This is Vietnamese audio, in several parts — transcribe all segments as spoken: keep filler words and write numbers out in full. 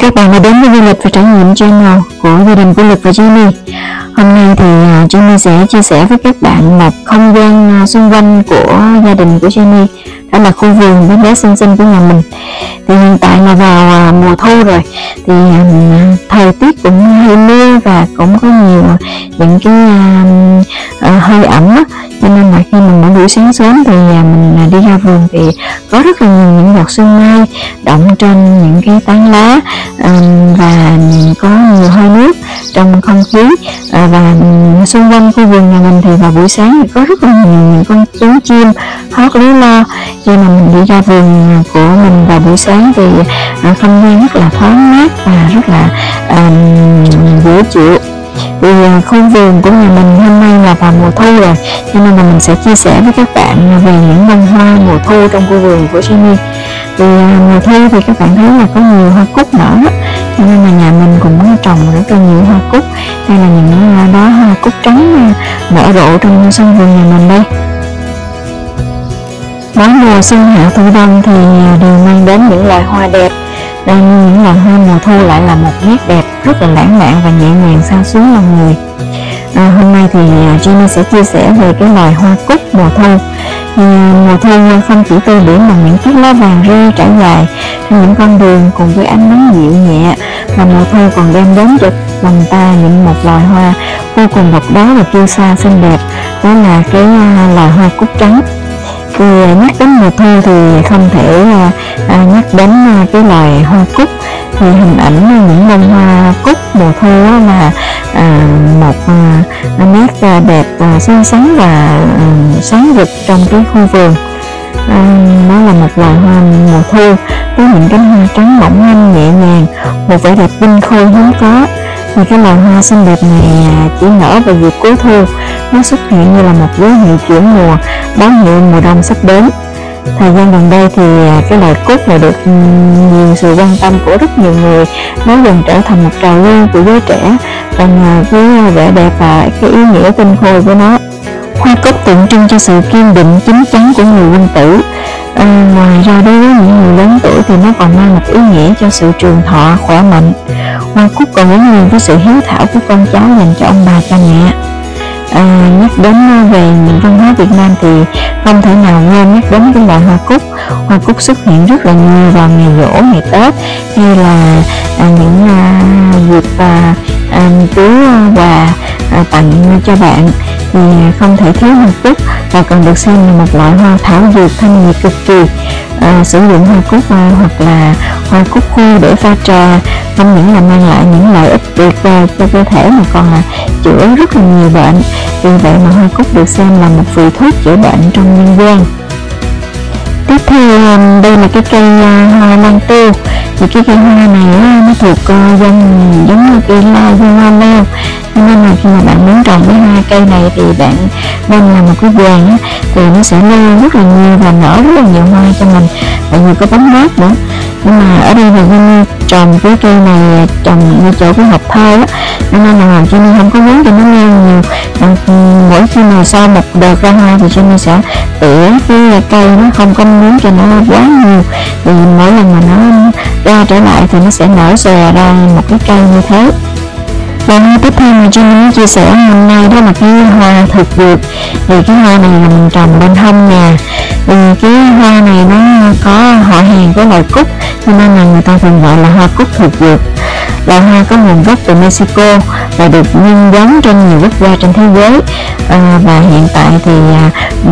các bạn đã đến với du lịch và trải nghiệm channel của gia đình của Lực và Jenny. Hôm nay thì Jenny sẽ chia sẻ với các bạn một không gian xung quanh của gia đình của Jenny, đó là khu vườn với bé xinh xinh của nhà mình. Thì hiện tại là vào mùa thu rồi, thì thời tiết cũng hay mưa và cũng có nhiều những cái uh, hơi ẩm á, cho nên là khi mình mỗi buổi sáng sớm thì mình đi ra vườn thì có rất là nhiều những giọt sương mai động trên những cái tán lá, uh, và có nhiều hơi nước trong không khí, uh, và xung quanh khu vườn nhà mình thì vào buổi sáng thì có rất là nhiều những con chú chim hót líu lo. Khi mà mình đi ra vườn của mình vào buổi sáng thì uh, không gian rất là thoáng mát và rất là uh, dễ chịu. Thì khu vườn của nhà mình hôm nay là vào mùa thu rồi, cho nên là mình sẽ chia sẻ với các bạn về những bông hoa mùa thu trong khu vườn của Jenny. Thì mùa thu thì các bạn thấy là có nhiều hoa cúc nở, cho nên là nhà mình cũng có trồng rất là nhiều hoa cúc. Đây là những đóa hoa cúc trắng nở rộ trong sân vườn nhà mình đây. Mỗi mùa xuân hạ thu đông thì đều mang đến những loại hoa đẹp. Đây, những loài hoa mùa thu lại là một nét đẹp rất là lãng mạn và nhẹ nhàng sao xuyến lòng người. À, hôm nay thì Jenny sẽ chia sẻ về cái loài hoa cúc mùa thu. Thì mùa thu không chỉ tô điểm bằng những chiếc lá vàng rơi trải dài trên những con đường cùng với ánh nắng dịu nhẹ, mà mùa thu còn đem đến cho lòng ta những một loài hoa vô cùng độc đáo và kiêu sa xinh đẹp, đó là cái loài hoa cúc trắng. Thì nhắc đến mùa thu thì không thể à, nhắc đến à, cái loài hoa cúc. Thì hình ảnh những bông hoa cúc mùa thu là à, một à, nét à, đẹp và xinh xắn và à, sáng rực trong cái khu vườn. À, nó là một loài hoa mùa thu với những cánh hoa trắng mỏng manh nhẹ nhàng, một vẻ đẹp tinh khôi hiếm có. Thì cái loài hoa xinh đẹp này chỉ nở vào dịp cuối thu, nó xuất hiện như là một dấu hiệu chuyển mùa, báo hiệu mùa đông sắp đến. Thời gian gần đây thì cái loài cúc này được nhiều sự quan tâm của rất nhiều người, nó dần trở thành một trào lưu của giới trẻ, và nhờ cái vẻ đẹp và cái ý nghĩa tinh khôi của nó. Hoa cúc tượng trưng cho sự kiên định chín chắn của người quân tử. À, ngoài ra đối với những người lớn tuổi thì nó còn mang một ý nghĩa cho sự trường thọ, khỏe mạnh. Hoa cúc còn gắn liền với sự hiếu thảo của con cháu dành cho ông bà cha mẹ. À, nhắc đến về những văn hóa Việt Nam thì không thể nào quên nhắc đến cái loài hoa cúc. Hoa cúc xuất hiện rất là nhiều vào ngày giỗ, ngày Tết, hay là à, những à, dịp à, à, biếu quà à, tặng cho bạn thì không thể thiếu hoa cúc, và còn được xem là một loại hoa thảo dược thanh nhiệt cực kỳ. À, sử dụng hoa cúc à, hoặc là hoa cúc khô để pha trà không những là mang lại những lợi ích tuyệt vời cho cơ thể mà còn là chữa rất là nhiều bệnh. Vì vậy mà hoa cúc được xem là một vị thuốc chữa bệnh trong nhân gian. Tiếp theo đây là cái cây hoa lan tiêu. Thì cái cây hoa này nó thuộc dân giống như cây la dân hoa leo, cho nên là khi mà bạn muốn trồng cái hoa cây này thì bạn nên làm một cái vườn thì nó sẽ leo rất là nhiều và nở rất là nhiều hoa cho mình, và nhiều có bóng mát nữa. Nhưng mà ở đây là Jenny trồng cái cây này trồng như chỗ cái hộp thơ á, cho nên là Jenny không có muốn cho nó leo nhiều. Mỗi khi mà sau một đợt ra hoa thì Jenny sẽ tỉa cái cây, nó không có muốn cho nó quá nhiều, thì mỗi lần mà nó ra trở lại thì nó sẽ nở xòe ra một cái cây như thế. Và hoa tiếp theo mà Jenny muốn chia sẻ hôm nay đó là cái hoa thực dược. Thì cái hoa này là mình trồng bên hông nhà. Thì cái hoa này nó có họ hàng với loài cúc, cho nên là người ta thường gọi là hoa cúc thực dược. Loài hoa có nguồn gốc từ Mexico và được nhân giống trên nhiều quốc gia trên thế giới. À, và hiện tại thì à,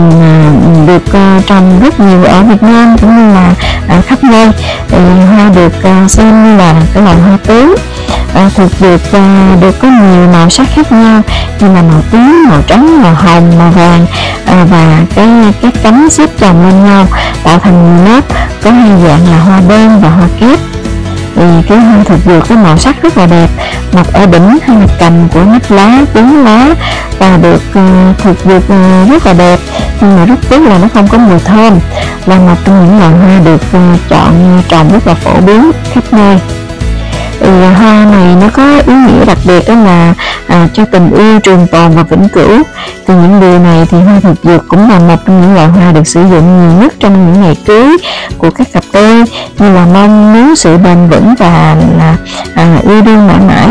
được à, trồng rất nhiều ở Việt Nam cũng như là à, khắp nơi. Thì hoa được à, xem như là cái loại hoa tứ. À, thực dược à, được có nhiều màu sắc khác nhau, như là màu tím, màu trắng, màu hồng, màu vàng, à, và cái các cánh xếp chồng lên nhau tạo thành lớp, có hai dạng là hoa đen và hoa kép. Thì cái hoa thực dược có màu sắc rất là đẹp, mọc ở đỉnh hay là cành của nách lá, cuốn lá, và được uh, thực dược uh, rất là đẹp, nhưng mà rất tiếc là nó không có mùi thơm, là một trong những loài hoa được uh, chọn trồng rất là phổ biến khắp nơi. Thì hoa này nó có ý nghĩa đặc biệt, đó là à, cho tình yêu trường tồn và vĩnh cửu. Từ những điều này thì hoa thực dược cũng là một trong những loại hoa được sử dụng nhiều nhất trong những ngày cưới của các cặp đôi, như là mong muốn sự bền vững và là à, yêu đương mãi mãi.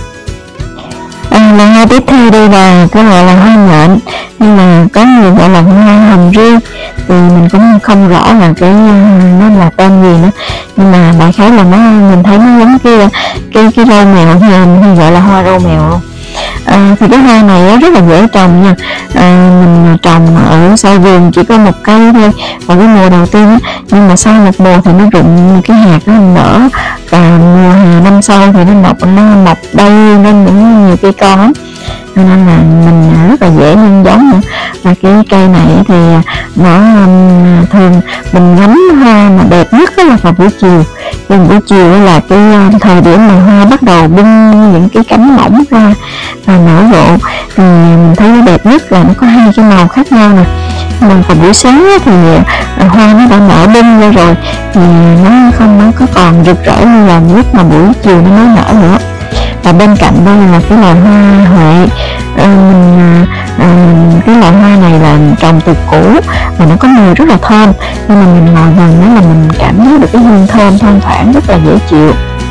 À, loài hoa tiếp theo đây là cái gọi là hoa nhện, nhưng mà có người gọi là hoa hồng riêng, thì mình cũng không rõ là cái nó là tên gì nữa, nhưng mà đại khái là nó mình thấy nó giống cái cái cái râu mèo, hay gọi là hoa râu mèo luôn. À, thì cái hoa này nó rất là dễ trồng nha. À, mình trồng ở sau vườn chỉ có một cây thôi vào cái mùa đầu tiên á, nhưng mà sau một mùa thì nó rụng cái hạt nó nở, và mùa hè năm sau thì nó mọc nó mọc đầy lên những nhiều cây con lắm, cho nên là mình rất là dễ nhân giống nữa. Và cái cây này thì nó um, thường mình ngắm hoa mà đẹp nhất là vào buổi chiều. Thì buổi chiều là cái thời điểm mà hoa bắt đầu bung những cái cánh mỏng ra và nở rộ, thì mình thấy nó đẹp nhất là nó có hai cái màu khác nhau nè. Mình vào buổi sáng thì hoa nó đã nở bung ra rồi, thì nó không nó có còn rực rỡ như là lúc mà buổi chiều nó mới nở nữa. Và bên cạnh đây là cái loài hoa huệ. À, mình, à, cái loại hoa này là trồng từ cũ và nó có mùi rất là thơm, nhưng mà mình ngồi gần nó là mình cảm thấy được cái hương thơm thoang thoảng rất là dễ chịu.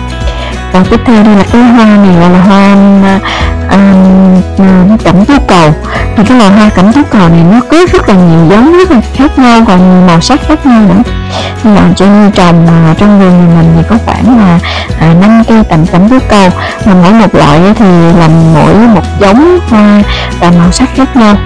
Và tiếp theo đây là cái hoa này gọi là hoa à, à, cẩm tú cầu. Thì cái loài hoa cẩm tú cầu này nó có rất là nhiều giống, rất là khác nhau, còn màu sắc khác nhau nữa. Nhưng mà trên trồng à, trong vườn nhà mình thì có khoảng là à, năm cây tầm cẩm tú cầu, mà mỗi một loại thì làm mỗi một giống hoa và màu sắc khác nhau.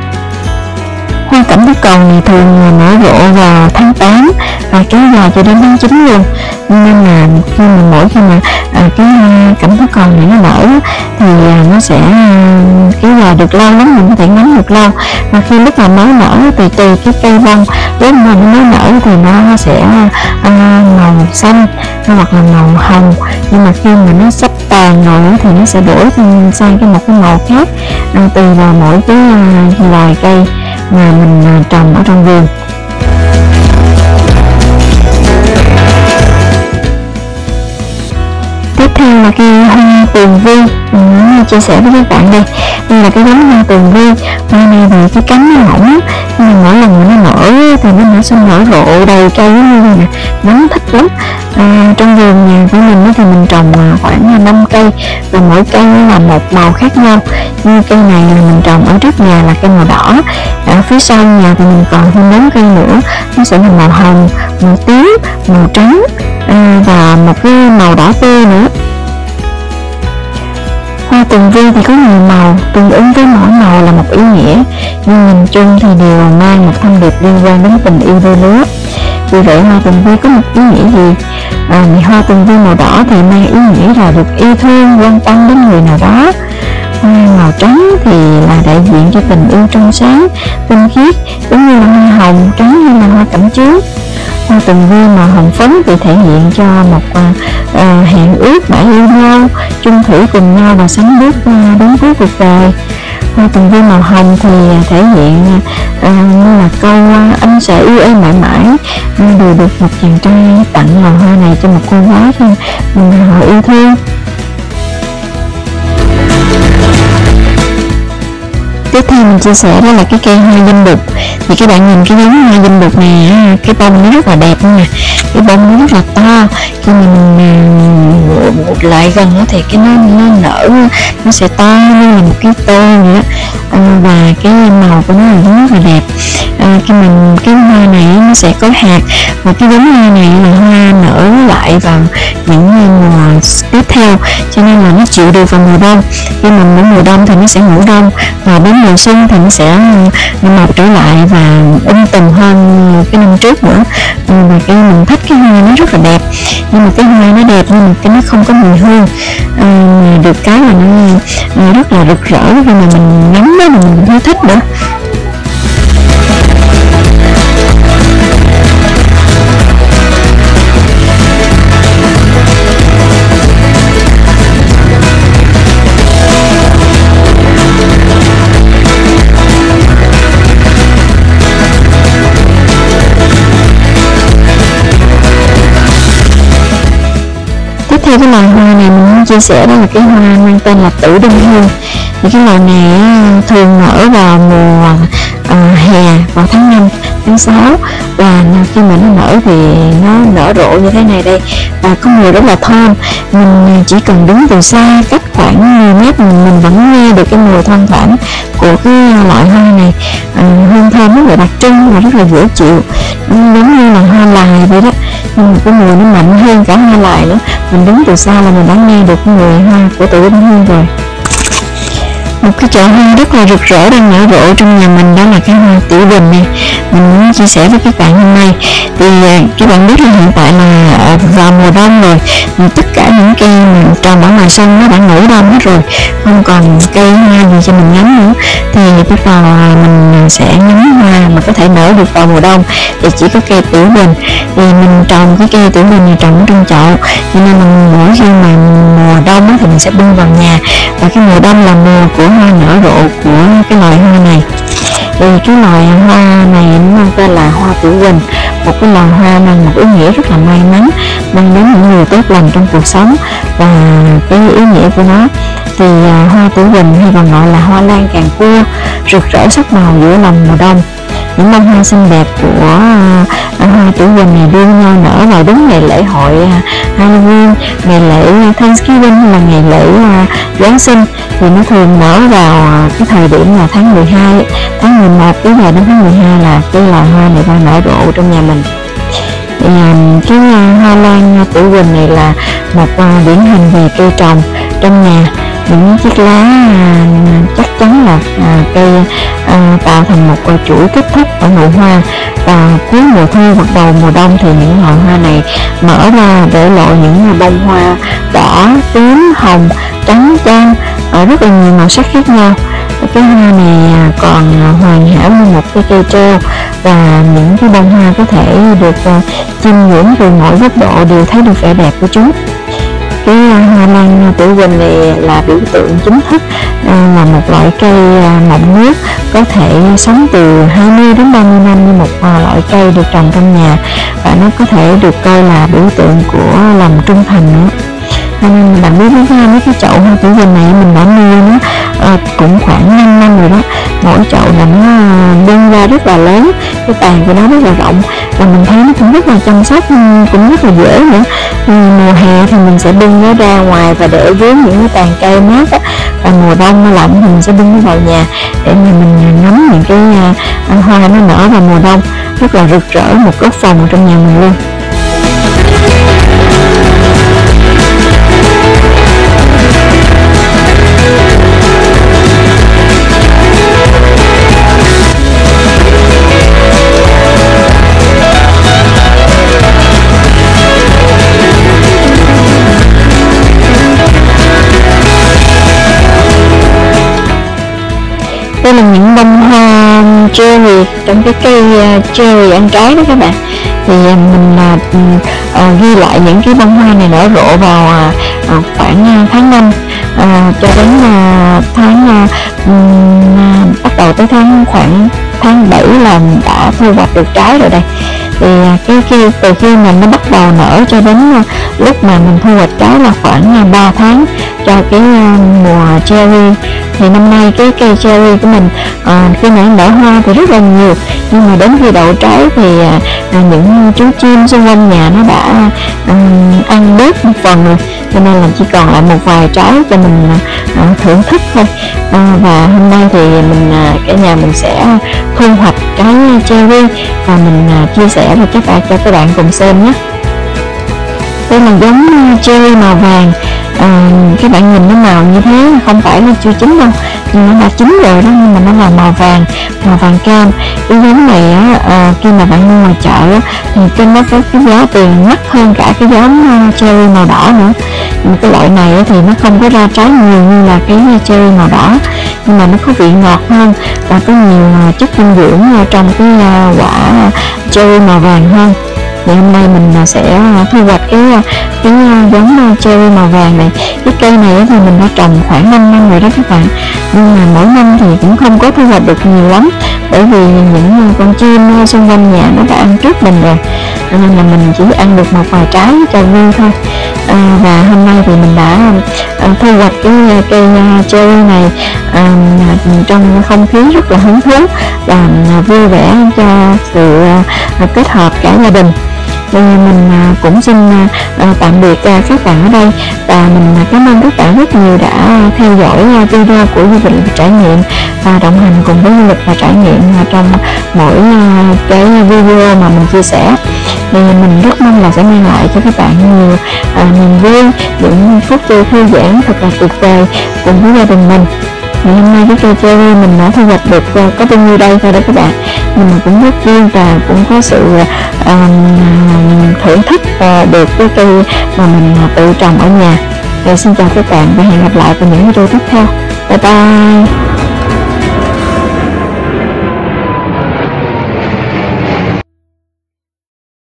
Hoa cẩm tú cầu này thường nở rộ vào tháng tám và kéo dài cho đến tháng chín luôn, nên là khi mà mỗi khi mà à, cái hoa cẩm tú cầu này nó nở thì à, nó sẽ à, kéo dài được lâu lắm, mình có thể ngắm được lâu. Và khi lúc mà mới nở thì tùy cái cây bông, lúc mà nó mới nở thì nó sẽ à, màu xanh hoặc là màu hồng, nhưng mà khi mà nó sắp tàn rồi thì nó sẽ đổi sang cái một cái màu khác, à, tùy vào mỗi cái à, loài cây mà mình trồng ở trong vườn. Tiếp theo là cái hoa tường vi, mình chia sẻ với các bạn đây. Đây là cái giống hoa tường vi. Hoa này thì cái cánh nó mỏng, nhưng mà mỗi lần mà nó nở thì nó nở xong nở rộ đầy cây như này nè, ngắm thích lắm. À, trong vườn nhà của mình thì mình trồng khoảng năm cây, và mỗi cây là một màu khác nhau. Như cây này là mình trồng ở trước nhà là cây màu đỏ, ở phía sau nhà thì mình còn thêm bốn cây nữa, nó sẽ là màu hồng, màu tím, màu trắng, à, và một cái màu đỏ tươi nữa. Hoa tường vi thì có nhiều màu, tương ứng với mỗi màu là một ý nghĩa, nhưng nhìn chung thì đều mang một thông điệp liên quan đến tình yêu đôi lứa. Vì vậy hoa tường vi có một ý nghĩa gì? À, hoa tường vi màu đỏ thì mang ý nghĩa là được yêu thương, quan tâm đến người nào đó. Hoa màu trắng thì là đại diện cho tình yêu trong sáng, tinh khiết, giống như là hoa hồng trắng hay là hoa cẩm chướng. Hoa tường vi màu hồng phấn thì thể hiện cho một uh, hẹn ước đã yêu nhau, chung thủy cùng nhau và sánh bước uh, đến cuối cuộc đời. Hoa tường vi màu hồng thì thể hiện uh, như là câu uh, anh sẽ yêu em mãi mãi, uh, đều được một chàng trai tặng loài hoa này cho một cô gái thôi mình họ yêu thương. Tiếp theo mình chia sẻ đó là cái cây hoa dâm bụt. Thì các bạn nhìn cái giống hoa dâm bụt này, cái bông nó rất là đẹp nha, cái bông nó rất là to. Khi mình uh, lại gần nó thì cái nó, nó nở, nó sẽ to như là một cái tô vậy đó. À, và cái màu của nó là rất là đẹp. À, cái mình cái hoa này nó sẽ có hạt, và cái giống hoa này là hoa nở lại vào những mùa tiếp theo, cho nên là nó chịu được vào mùa đông. Khi mà đến mùa đông thì nó sẽ ngủ đông, và đến mùa xuân thì nó sẽ mọc trở lại và um tùm hơn cái năm trước nữa. À, và cái mình thích cái hoa nó rất là đẹp, nhưng mà cái hoa nó đẹp nhưng mà cái nó không có mùi hương. À, được cái là nó rất là rực rỡ, khi mà mình ngắm đó mà mình thấy thích nữa. Theo cái loài hoa này mình muốn chia sẻ đó là cái hoa mang tên là tử đinh hương. Thì cái loài này thường nở vào mùa à, hè, vào tháng năm, tháng sáu, và khi mà nó nở thì nó nở rộ như thế này đây, và có mùi rất là thơm. Mình chỉ cần đứng từ xa cách khoảng mười mét mình, mình vẫn nghe được cái mùi thoang thoảng của cái loại hoa này. À, hương thơm rất là đặc trưng và rất là dễ chịu, giống như là hoa lài vậy đó, nhưng mà cái mùi nó mạnh hơn cả hoa lài nữa. Mình đứng từ xa là mình đã nghe được cái mùi hoa của Tử Binh Hương rồi. Một cái chậu hoa rất là rực rỡ đang nở rộ trong nhà mình, đó là cái hoa Tiểu Bình này. Mình muốn chia sẻ với các bạn hôm nay. Thì các bạn biết là hiện tại là vào mùa đông rồi, thì tất cả những cây mình trồng ở ngoài sân nó đã ngủ đông hết rồi, không còn cây hoa gì cho mình ngắm nữa. Thì bắt đầu mình sẽ ngắm hoa mà có thể nở được vào mùa đông thì chỉ có cây Tiểu Bình. Thì mình trồng cái cây Tiểu Bình này trồng ở trong chậu, cho nên mình mỗi khi mà mùa đông thì mình sẽ bưng vào nhà, và cái mùa đông là mùa của hoa nở rộ của cái loài hoa này. Thì cái loài hoa này nó mang tên là hoa Tiểu Bình, một cái loài hoa mang một ý nghĩa rất là may mắn, mang đến những điều tốt lành trong cuộc sống. Và cái ý nghĩa của nó thì hoa Tiểu Bình hay còn gọi là hoa lan càng cua, rực rỡ sắc màu giữa lòng mùa đông. Những bông hoa xinh đẹp của uh, hoa Tiểu Bình này đua nhau nở vào đúng ngày lễ hội uh, Halloween, ngày lễ Thanksgiving hay là ngày lễ uh, Giáng sinh. Thì nó thường nở vào uh, cái thời điểm là tháng mười hai, tháng mười một tới ngày đến tháng mười hai là cái loài hoa này đang nở rộ trong nhà mình. Thì uh, cái uh, hoa lan uh, Tiểu Bình này là một uh, điển hình về cây trồng trong nhà. Những chiếc lá à, chắc chắn là à, cây à, tạo thành một à, chuỗi kết thúc ở nụ hoa, và cuối mùa thu hoặc đầu mùa đông thì những loài hoa này mở ra để lộ những bông hoa đỏ, tím, hồng, trắng, cam, ở rất là nhiều màu sắc khác nhau. Cái hoa này còn hoàn hảo như một cái cây treo, và những cái bông hoa có thể được uh, chiêm ngưỡng từ mọi góc độ đều thấy được vẻ đẹp của chúng. Cái hoa lan Tiểu Bình này là biểu tượng chính thức, à, là một loại cây à, mọng nước, có thể sống từ hai mươi đến ba mươi năm như một à, loại cây được trồng trong nhà, và nó có thể được coi là biểu tượng của lòng trung thành nữa. Nên bạn biết với mấy cái chậu hoa Tiểu Bình này mình đã nuôi nó à, cũng khoảng năm năm rồi đó. Mỗi chậu là nó bung ra rất là lớn, cái tàn của nó rất là rộng, và mình thấy nó cũng rất là chăm sóc, cũng rất là dễ nữa. Mùa hè thì mình sẽ bưng nó ra ngoài và để dưới những cái tàn cây mát á, và mùa đông nó lạnh thì mình sẽ bưng nó vào nhà để mà mình ngắm những cái uh, hoa nó nở vào mùa đông, rất là rực rỡ, một góc phòng trong nhà mình luôn. Đây là những bông hoa cherry trong cái cây uh, cherry ăn trái đó các bạn. Thì uh, mình uh, uh, ghi lại những cái bông hoa này nở rộ vào uh, uh, khoảng uh, tháng năm uh, cho đến uh, tháng uh, uh, bắt đầu tới tháng khoảng tháng bảy là đã thu hoạch được trái rồi đây. Thì uh, cái khi từ khi mà nó bắt đầu nở cho đến uh, lúc mà mình thu hoạch trái là khoảng uh, ba tháng cho cái uh, mùa cherry. Thì năm nay cái cây cherry của mình à, khi nãy nở hoa thì rất là nhiều, nhưng mà đến khi đậu trái thì à, những chú chim xung quanh nhà nó đã à, ăn bớt một phần rồi, cho nên là chỉ còn lại một vài trái cho mình à, thưởng thức thôi. À, và hôm nay thì mình à, cả nhà mình sẽ thu hoạch trái cherry và mình à, chia sẻ với các bạn cho các bạn cùng xem nhé. Đây là giống cherry màu vàng. À, các bạn nhìn nó màu như thế không phải là chưa chín đâu, nhưng nó đã chín rồi đó, nhưng mà nó là màu vàng, màu vàng cam. Cái giống này á, à, khi mà bạn mua ngoài chợ á, thì trên nó có cái giá tiền mắc hơn cả cái giống uh, cherry màu đỏ nữa. Nhưng cái loại này á, thì nó không có ra trái nhiều như là cái cherry màu đỏ, nhưng mà nó có vị ngọt hơn và có nhiều uh, chất dinh dưỡng uh, trong cái uh, quả cherry màu vàng hơn. Thì hôm nay mình sẽ thu hoạch cái cái giống cherry màu vàng này. Cái cây này thì mình đã trồng khoảng năm năm rồi đó các bạn, nhưng mà mỗi năm thì cũng không có thu hoạch được nhiều lắm, bởi vì những con chim xung quanh nhà nó đã ăn trước mình rồi, nên là mình chỉ ăn được một vài trái cho vui thôi. à, và hôm nay thì mình đã à, thu hoạch cái cây cherry này à, trong không khí rất là hứng thú và vui vẻ cho sự à, kết hợp cả gia đình. Thì mình à, cũng xin à, tạm biệt à, các bạn ở đây, và mình cảm ơn các bạn rất nhiều đã theo dõi video của du lịch và trải nghiệm và đồng hành cùng với du lịch và trải nghiệm trong mỗi à, cái video mà mình chia sẻ. Thì mình rất mong là sẽ mang lại cho các bạn nhiều à, niềm vui, những phút giây thư giãn thật là tuyệt vời cùng với gia đình mình. Ngày hôm nay cái cây cherry mình đã thu hoạch được có bao nhiêu đây thôi đó các bạn, nhưng mà cũng rất vui và cũng có sự uh, thưởng thức uh, được cái cây mà mình tự trồng ở nhà. Rồi xin chào các bạn và hẹn gặp lại vào những video tiếp theo. Bye bye.